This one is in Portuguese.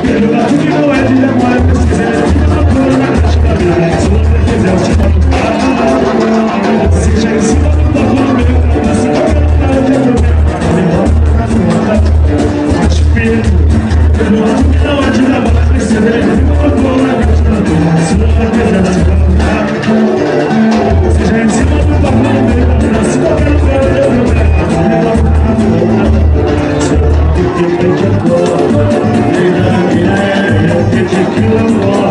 Pelo lado que não é de demora, pesquisa de uma cor na caixa da vida. Se você quiser, eu te mando um carro. Seja em cima do topo no meu, na sua cara, eu te aproveito. Me manda na sua vontade, mas filho. Pelo lado que não é de demora, pesquisa de uma cor na caixa da vida. Se você quiser, eu te mando um carro. Seja em cima do topo no meu, na sua cara, eu te aproveito. Me manda na sua vontade. Take you